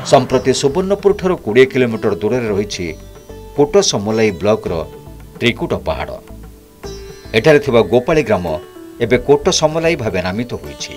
संप्रति सुवर्णपुर ठारू 20 किलोमीटर दूर में रही कोट समलाई ब्लॉक त्रिकुट पहाड़। एठारे थिबा गोपाली ग्राम एबे कोट समलाई भावे नामित होईछि।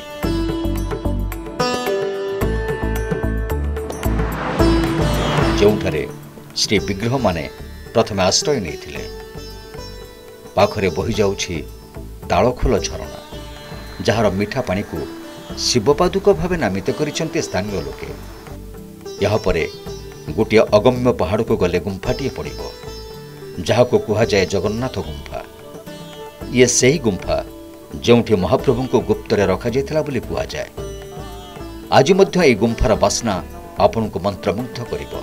जोंठारे श्री विग्रह माने प्रथमे आश्रय नहीं पाखरे बही जाउछि तालखोल झरणा, जार मीठा पानी को शिवपादुक भावे नामित करिसंते स्थानीय लोके। यहाँ परे गोटे अगम्य पहाड़ को गले गुंफाटी पड़िबो, जहाको कुहा जाए जगन्नाथ गुंफा। ये सही गुंफा जोंठी महाप्रभु को गुप्तरे रखा जाइथिला बोली कुहा जाए। आज मध्य ए गुंफार बासना आपन को मंत्रमुग्ध करिबो।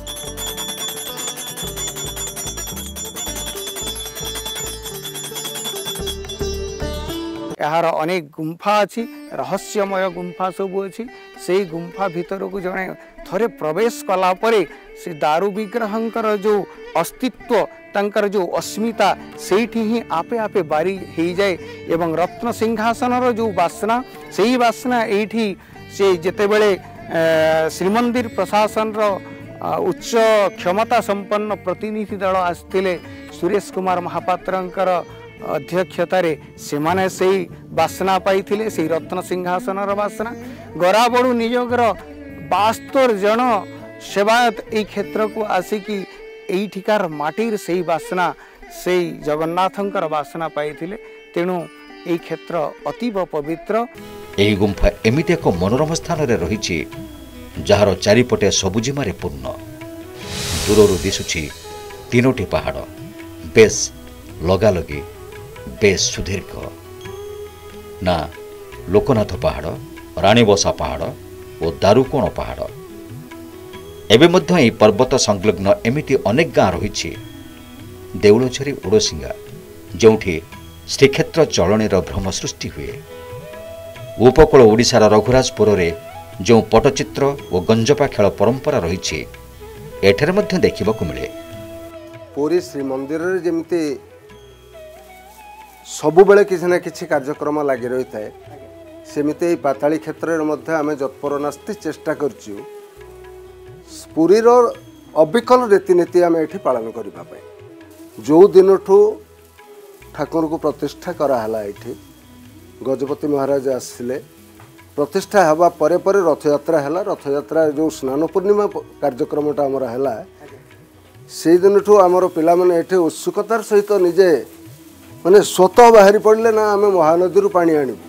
यार अनेक गुंफा अच्छी, रहस्यमय गुंफा सब अच्छी। से गुंफा भीतर को जड़े थरे प्रवेश कला परे से दारू विग्रहंकर जो अस्तित्व तंकर जो अस्मिता सेठी ही आपे आपे बारी हो जाए एवं रत्न सिंहासन जो बासना से बासना एठी से जेतेबेले श्रीमंदिर प्रशासन उच्च क्षमता संपन्न प्रतिनिधि दल आसते सुरेश कुमार महापात्रंकर अध्यक्षतारे सेमाने से बासना पाई से रत्न सिंहासन बासना गराबड़ू निजोगर 72 जन सेवायत ए क्षेत्र को आसिकी एठिकार माटीर से बासना से जगन्नाथंकर बासना पाई तेणु ए क्षेत्र अतीव पवित्र। यही गुंफा एमिति एक मनोरम स्थान रे रही जार चारिपटे सबुजिमारे पूर्ण। दूररू दिशुछि तीनोटी पहाड़ बेस लगालगी, बेस सुदीर्घ ना लोकनाथ पहाड़, राणीबसा पहाड़ और दारुकोण पहाड़। एबे मध्य एही पर्वत संलग्न एमिति अनेक गाँ रही देउलझरी ओडसिंगा, जोंठी श्रीक्षेत्र चलणीर भ्रम सृष्टि हुए। उपकूल ओडिशार रघुराजपुर रे जो पटचित्र और गंजपा खेल परंपरा रही एठारे मध्य देखिबाकु मिले। पुरी श्रीमंदिर रे जेमिति सबु बेले किसी ना किसी कार्यक्रम लगी रही थाए, सेमिति पाताली क्षेत्र में मध्य आमे जत्पर नास्ति चेष्टा करछु पुरीर अबिकल रीतिनीति आमे एठी पालन करिबा पय। जो दिन ठू ठाकुर को प्रतिष्ठा कराला एठी गजपति महाराज आसिले, प्रतिष्ठा हवा परे परे रथयात्रा हैला। रथयात्रा जो स्नान पूर्णिमा कार्यक्रमटा आमर हैला से दिन ठू आमर पिला माने एठी उत्सुकतार सहित निजे माने स्वतः बाहरी पड़े ना आम महानदी पानी आणबू।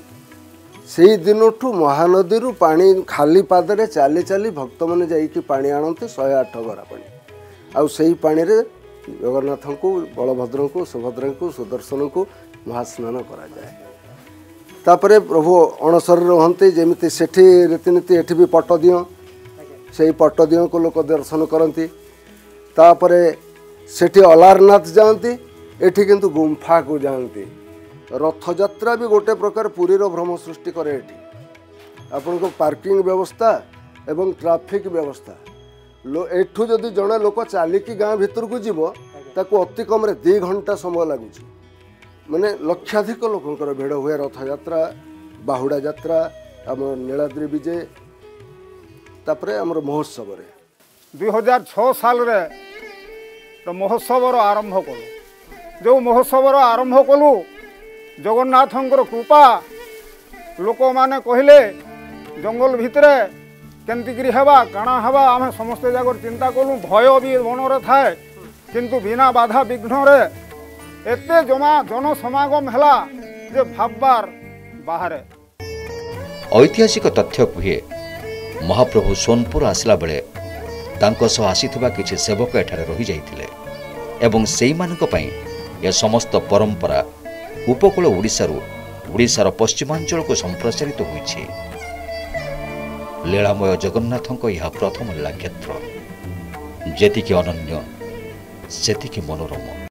से दिन ठू महानदी पानी खाली पादरे चाली चाली भक्त मैंने जाइकी पानी आणते 108 गरा पानी। आउ से पानी रे जगन्नाथ को, बलभद्र को, सुभद्रा को, सुदर्शन को महास्नान करा जाए। तापरे प्रभु अणसर रहते जमीती सेठी रीतिनीति एठी भी पटदियो, से पटदियो को लोक दर्शन करती। तापरे सेठी अलारनाथ जाती, एठी किंतु गुंफा को जानती। रथयात्रा भी गोटे प्रकार पुरीर भ्रम सृष्टि करे। एठी आपन को पार्किंग व्यवस्था एवं ट्रैफिक व्यवस्था एठू जदि जड़े लोक चलिकी गाँ भीतर को जीव ताको अति कम 2 घंटा समय लगुच। माने लक्षाधिक लोकंकर भिड़ हुए रथयात्रा, बाहुड़ा यात्रा, आम नीलाद्रि विजय, तापरे आमर महोत्सव 2006 साल रे महोत्सव आरंभ कलु। जो महोत्सव आरंभ कलु जगन्नाथंकर कृपा लोक माने कहले जंगल भितरे केमतिकरी हवा काଣା हवा आम समस्ते जागर चिंता कलु। भय भी मन रे थाए किंतु बिना बाधा विघ्न रे एते जमा जन समागम हैला जे भाबबार बाहरे। ऐतिहासिक तथ्य कहे महाप्रभु सोनपुर आसला बेले तांको सह आसीथिबा किछि सेवक एठारे रहि जाइथिले एवं सेई मानक पई ए समस्त परंपरा उपकूल ओडिशार पश्चिमांचल को संप्रसारित होइछि। लीलामय जगन्नाथंको यह प्रथम लीला क्षेत्र जेतिकी अनन्य सेतिकी मनोरम।